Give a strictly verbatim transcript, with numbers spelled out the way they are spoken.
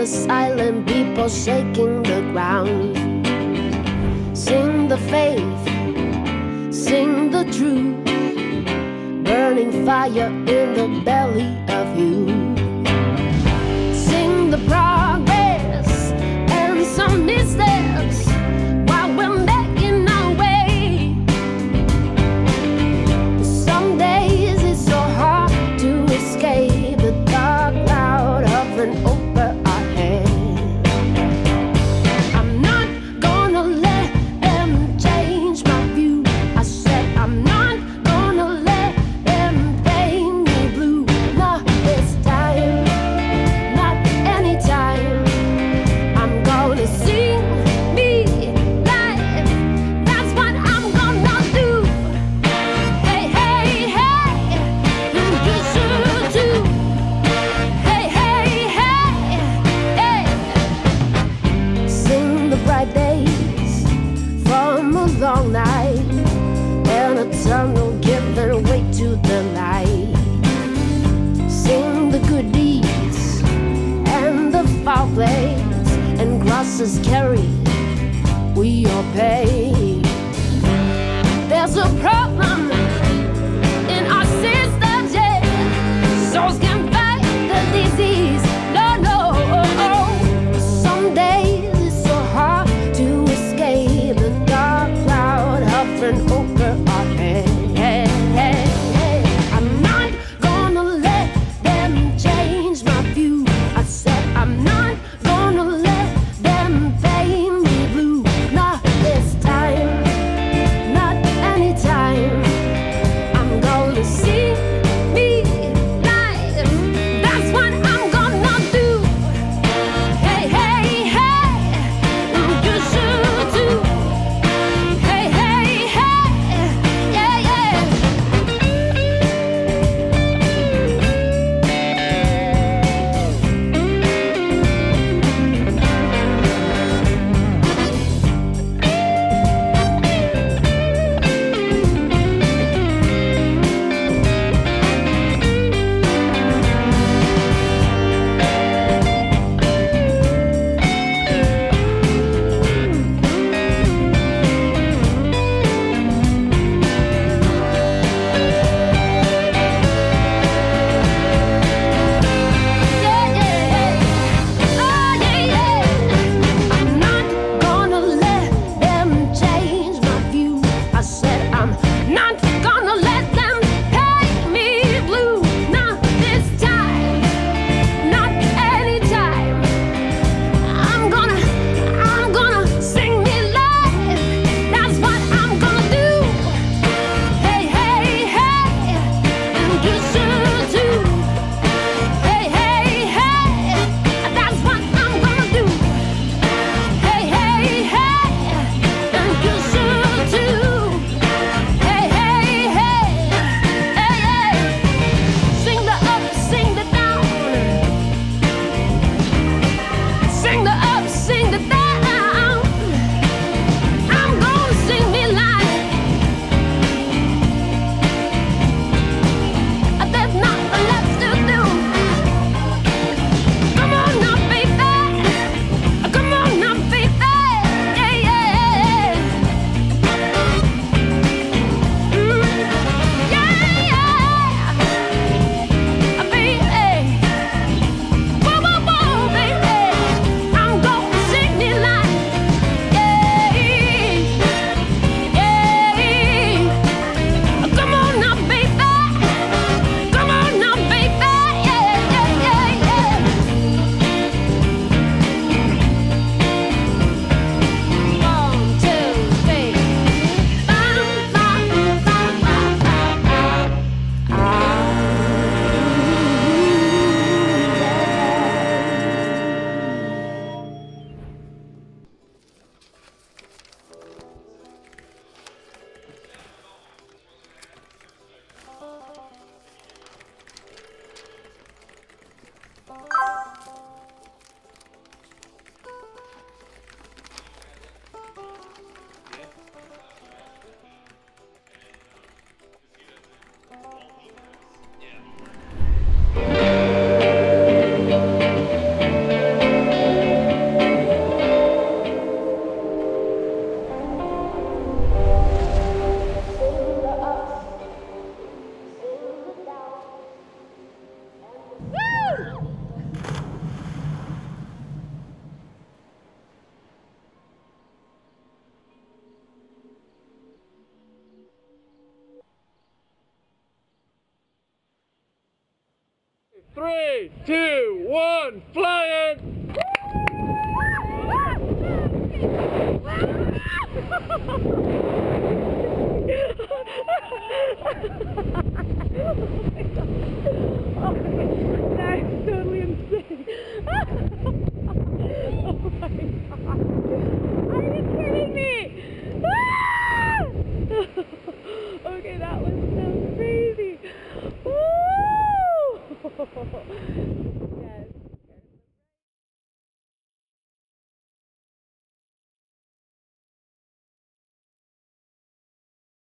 the silent people shaking the ground. Sing the faith, sing the truth, burning fire in the belly of you. Sing the progress and some missteps while we're making our way. Some days it's so hard to escape the dark cloud hovering over our head. I'm not gonna let them change my view. I said I'm not gonna let them paint me blue. Not this time, not anytime. I'm gonna sing me life. That's what I'm gonna do. Hey, hey, hey, you should too. Hey, hey, hey, hey. Sing the bright days from a long night and a tunnel giving way to the light. Sing the good deeds and the foul plays and crosses carried, we all pay. There's a problem in our systems, yeah. Souls can fight the disease. No, no. Some days it's so hard to escape the dark cloud hovering over our head. I'm not gonna let them change my view. I said I'm not gonna let them paint me blue. Not this time, not anytime. I'm gonna sing me life. That's what I'm gonna do. Hey, hey, hey, you should too. Hey, hey, hey, yeah, yeah. I'm not gonna let them change my view. I said I'm not gonna let them paint me blue. Not this time, not anytime. I'm gonna, I'm gonna sing me life. That's what I'm gonna do. Hey, hey, hey, and you should too. Hey, hey, hey, that's what I'm gonna do. Hey, hey, hey, and you should too. Hey, hey, hey, hey, hey. Sing the up, sing the down. Sing the up, sing the down. I'm gonna sing me life. There's nothing left to do. Come on now, baby. Come on now, baby. Yeah, yeah. Mm, yeah, yeah. Baby. Whoa, whoa, whoa, baby. I'm gonna sing me life. Yeah, yeah. Come on now, baby. Come on now, baby. Yeah, yeah, yeah, yeah. One, two, three. Bam, bam, bam, bam, bam, bam. Three, two, one, flying! Oh, that is totally insane. Oh my god. Are you kidding me? Ah! Okay, that was so crazy. Woo!